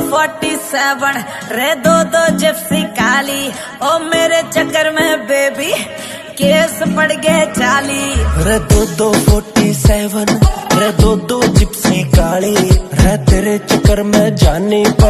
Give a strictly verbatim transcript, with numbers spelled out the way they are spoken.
Forty seven रे दो दो जिप्सी काली, ओ मेरे चक्कर में बेबी केस पड़ गए चाली। रे दो दो फोर्टी सेवन रे दो दो जिप्सी काली, रे तेरे चक्कर में जानी